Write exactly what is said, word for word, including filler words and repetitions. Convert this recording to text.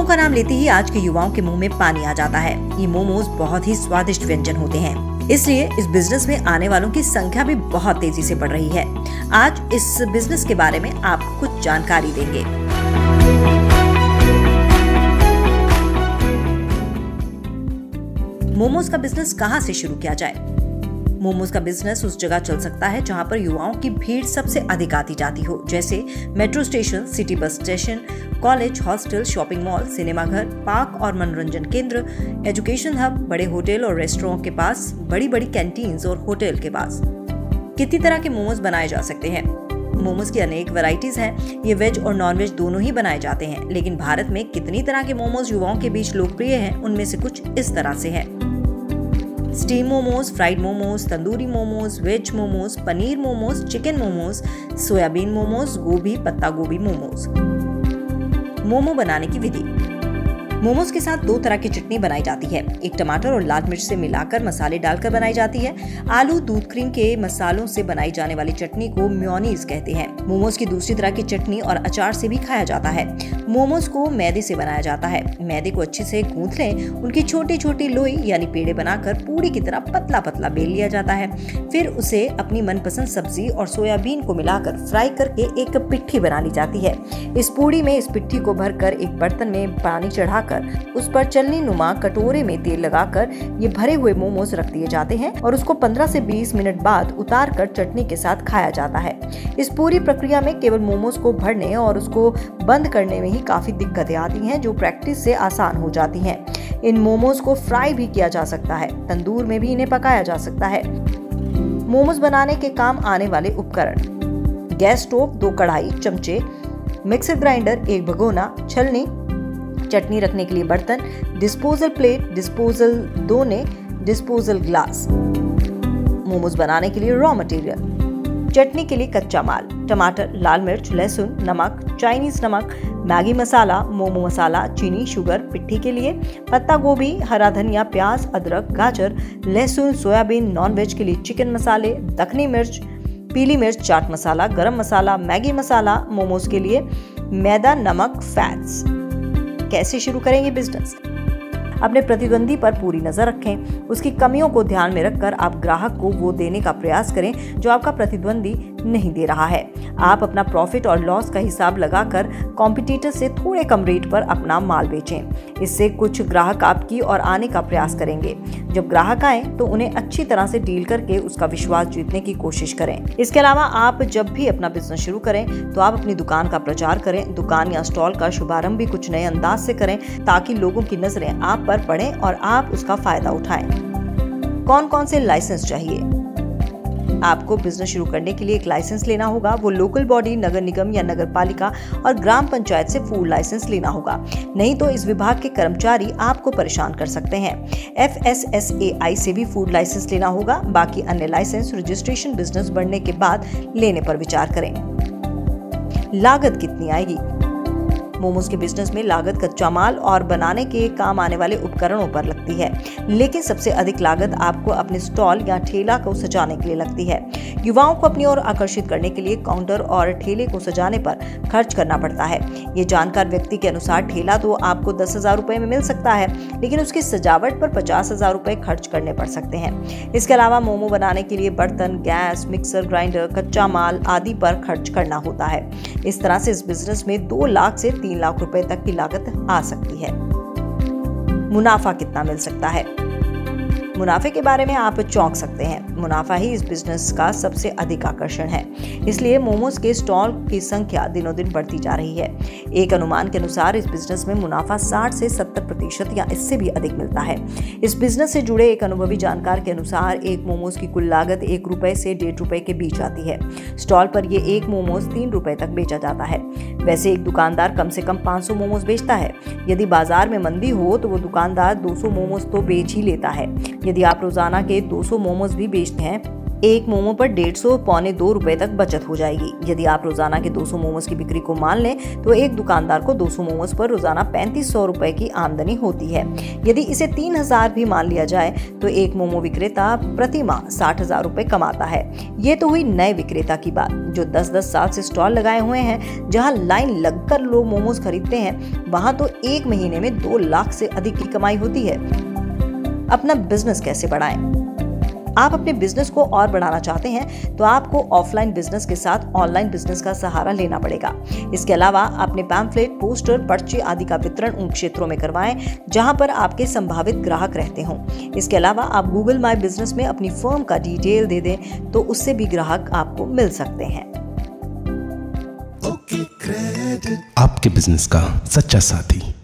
का नाम लेते ही आज के युवाओं के मुंह में पानी आ जाता है। ये मोमोज बहुत ही स्वादिष्ट व्यंजन होते हैं, इसलिए इस बिजनेस में आने वालों की संख्या भी बहुत तेजी से बढ़ रही है। आज इस बिजनेस के बारे में आपको कुछ जानकारी देंगे। मोमोज का बिजनेस कहां से शुरू किया जाए? मोमोज का बिजनेस उस जगह चल सकता है जहां पर युवाओं की भीड़ सबसे अधिक आती जाती हो, जैसे metro station, city bus station, college, hostel, shopping mall, cinema घर, पार्क और मनोरंजन केंद्र, एजुकेशन हब, बड़े होटल और रेस्टोरेंट के पास, बड़ी बड़ी कैंटीन्स और होटल के पास। कितनी तरह के मोमोज बनाए जा सकते हैं? मोमोज की अनेक वैरायटीज हैं। ये वेज और नॉन वेज दोनों ही बनाए जाते हैं, लेकिन भारत में कितनी तरह के मोमोज युवाओं के बीच लोकप्रिय हैं, उनमें से कुछ इस तरह से हैं। Steam momos, fried momos, tandoori momos, veg momos, paneer momos, chicken momos, soybean momos, गोभी पत्ता गोभी मोमोज। मोमो बनाने की विधि। मोमोज के साथ दो तरह की चटनी बनाई जाती है। एक टमाटर और लाल मिर्च से मिलाकर मसाले डालकर बनाई जाती है। आलू, दूध, क्रीम के मसालों से बनाई जाने वाली चटनी को मेयोनीज कहते हैं। मोमोज की दूसरी तरह की चटनी और अचार से भी खाया जाता है। मोमोज को मैदे से बनाया जाता है। मैदे को अच्छे से गूंथ लें, उनकी छोटी छोटी लोई यानी पेड़े बनाकर पूरी की तरह पतला पतला बेल लिया जाता है। फिर उसे अपनी मनपसंद सब्जी और सोयाबीन को मिलाकर फ्राई करके एक पिट्ठी बना ली जाती है। इस पूड़ी में इस पिट्ठी को भरकर एक बर्तन में पानी चढ़ाकर उस पर चलनी नुमा कटोरे में तेल लगाकर ये भरे हुए मोमोज रख दिए जाते हैं और उसको पंद्रह से बीस मिनट बाद उतार कर चटनी के साथ खाया जाता है। इस पूरी प्रक्रिया में केवल मोमोज को भरने और उसको बंद करने में ही काफी दिक्कतें आती हैं, जो प्रैक्टिस से आसान हो जाती हैं। इन मोमोज को फ्राई भी किया जा सकता है, तंदूर में भी इन्हें पकाया जा सकता है। मोमोज बनाने के काम आने वाले उपकरण: गैस स्टोव, दो कढ़ाई, चमचे, मिक्सर ग्राइंडर, एक भगोना, छलनी, चटनी रखने के लिए बर्तन, डिस्पोजल प्लेट, डिस्पोजल दोने, डिस्पोजल ग्लास। मोमोज बनाने के लिए रॉ मटेरियल: चटनी के लिए कच्चा माल, टमाटर, लाल मिर्च, लहसुन, नमक, चाइनीज नमक, मैगी मसाला, मोमो मसाला, चीनी, शुगर। पिट्ठी के लिए पत्ता गोभी, हरा धनिया, प्याज, अदरक, गाजर, लहसुन, सोयाबीन। नॉन वेज के लिए चिकन मसाले, दखनी मिर्च, पीली मिर्च, चाट मसाला, गरम मसाला, मैगी मसाला। मोमोज के लिए मैदा, नमक, फैट्स। कैसे शुरू करेंगे बिजनेस? अपने प्रतिद्वंदी पर पूरी नजर रखें। उसकी कमियों को ध्यान में रखकर आप ग्राहक को वो देने का प्रयास करें जो आपका प्रतिद्वंदी नहीं दे रहा है। आप अपना प्रॉफिट और लॉस का हिसाब लगाकर कॉम्पिटिटर से थोड़े कम रेट पर अपना माल बेचें। इससे कुछ ग्राहक आपकी और आने का प्रयास करेंगे। जब ग्राहक आए तो उन्हें अच्छी तरह से डील करके उसका विश्वास जीतने की कोशिश करें। इसके अलावा आप जब भी अपना बिजनेस शुरू करें तो आप अपनी दुकान का प्रचार करें। दुकान या स्टॉल का शुभारंभ भी कुछ नए अंदाज से करें ताकि लोगों की नजरें आप पर पड़े और आप उसका फायदा उठाएं। कौन कौन से लाइसेंस चाहिए? आपको बिजनेस शुरू करने के लिए एक लाइसेंस लेना होगा। वो लोकल बॉडी, नगर निगम या नगर पालिका और ग्राम पंचायत से फूड लाइसेंस लेना होगा, नहीं तो इस विभाग के कर्मचारी आपको परेशान कर सकते हैं। F S S A I से भी फूड लाइसेंस लेना होगा। बाकी अन्य लाइसेंस रजिस्ट्रेशन बिजनेस बढ़ने के बाद लेने पर विचार करें। लागत कितनी आएगी? मोमोज के बिजनेस में लागत कच्चा माल और बनाने के काम आने वाले उपकरणों पर लगती है, लेकिन सबसे अधिक लागत आपको अपने स्टॉल या ठेला को सजाने के लिए लगती है। युवाओं को अपनी ओर आकर्षित करने के लिए काउंटर और ठेले को सजाने पर खर्च करना पड़ता है। ये जानकार व्यक्ति के अनुसार ठेला तो आपको दस हजार रुपए में मिल सकता है, लेकिन उसकी सजावट पर पचास हजार रुपए खर्च करने पड़ सकते हैं। इसके अलावा मोमो बनाने के लिए बर्तन, गैस, मिक्सर ग्राइंडर, कच्चा माल आदि पर खर्च करना होता है। इस तरह से इस बिजनेस में दो लाख से तीन लाख रुपए तक की लागत आ सकती है। मुनाफा कितना मिल सकता है? मुनाफे के बारे में आप चौंक सकते हैं। मुनाफा ही इस बिजनेस का सबसे अधिक आकर्षण है, इसलिए मोमोज के स्टॉल की संख्या दिनों दिन बढ़ती जा रही है। एक अनुमान के अनुसार इस बिजनेस में मुनाफा साठ से सत्तर प्रतिशत या इससे भी अधिक मिलता है। इस बिजनेस से जुड़े एक अनुभवी जानकार के अनुसार एक मोमोज की कुल लागत एक रुपए से डेढ़ रुपए के बीच आती है। स्टॉल पर ये एक मोमोज तीन रुपए तक बेचा जाता है। वैसे एक दुकानदार कम से कम पाँच सौ मोमोज बेचता है। यदि बाजार में मंदी हो तो वो दुकानदार दो सौ मोमोज तो बेच ही लेता है। यदि आप रोजाना के दो सौ मोमोज भी बेचते हैं एक मोमो पर डेढ़ सौ पौने दो रुपए तक बचत हो जाएगी। यदि आप रोजाना के दो सौ मोमोज की बिक्री को मान लें तो एक दुकानदार को दो सौ मोमोज पर रोजाना पैंतीस सौ रुपए की आमदनी होती है। यदि इसे तीन हजार भी मान लिया जाए तो एक मोमो विक्रेता प्रति माह साठ हजार रुपए कमाता है। ये तो हुई नए विक्रेता की बात जो दस दस साल से स्टॉल लगाए हुए हैं। जहां लाइन लगकर लोग मोमोज खरीदते हैं वहां तो एक महीने में दो लाख से अधिक की कमाई होती है। अपना बिजनेस कैसे बढ़ाएं? आप अपने बिजनेस को और बढ़ाना चाहते हैं तो आपको ऑफलाइन बिजनेस के साथ ऑनलाइन बिजनेस का सहारा लेना पड़ेगा। इसके अलावा अपने पैम्फलेट, पोस्टर, पर्चे आदि का वितरण उन क्षेत्रों में करवाएं जहां पर आपके संभावित ग्राहक रहते हों। इसके अलावा आप गूगल माई बिजनेस में अपनी फर्म का डिटेल दे दें तो उससे भी ग्राहक आपको मिल सकते हैं। आपके बिजनेस का सच्चा साथी।